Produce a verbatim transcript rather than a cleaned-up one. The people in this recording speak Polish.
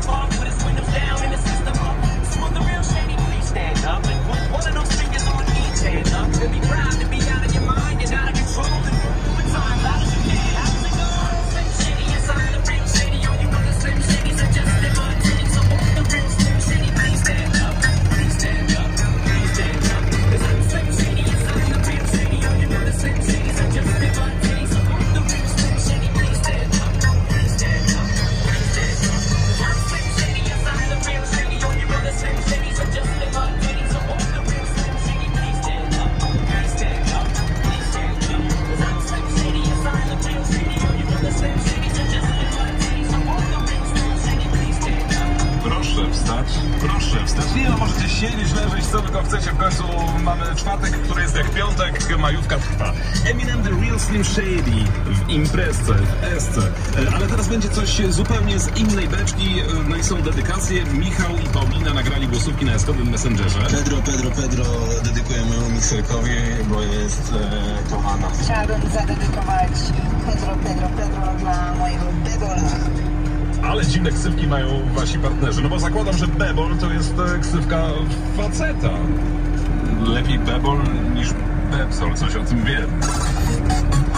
park with his windows down and the system up. So on the real shady, please stand up and put one of those fingers on each hand up. To be proud to be out of your mind and out of control and with time, how does it get? How does it go? Slim Shady inside the real shady. Oh, you know the Slim Shadys are just imitating. So on the real Slim Shady, please stand up. Please stand up. Please stand up. 'Cause I'm Slim Shady inside the real shady. Oh, you know the Slim Shadys are just imitating. So on the real Slim Shady, please stand up. Please stand up. Please stand up. 'Cause I'm Slim Shady inside the real shady. Oh, you know the Slim Shadys are just imitating. So on the real Slim Shady, please stand up. Please stand up. Please stand up. 'Cause I'm Slim Shady inside the real shady. Oh, you know the Slim Shadys are just imitating. So on the real Slim Shady, please stand up. Proszę wstać, proszę wstać. Nie no, możecie siedzieć, leżeć, co tylko chcecie. W końcu mamy czwartek, który jest jak piątek, majówka trwa. Eminem The Real Slim Shady w imprezce, w esce. Ale teraz będzie coś zupełnie z innej beczki. No i są dedykacje. Michał i Paulina nagrali głosówki na eskowym Messengerze. Pedro, Pedro, Pedro dedykuję mojemu mikserkowi, bo jest e, kochana. Chciałabym zadedykować Pedro, Pedro, Pedro dla mojego Bebola. Ale dziwne ksywki mają wasi partnerzy. No bo zakładam, że Bebol to jest e, ksywka faceta. Lepiej Bebol niż Bebsol, coś o tym wiem.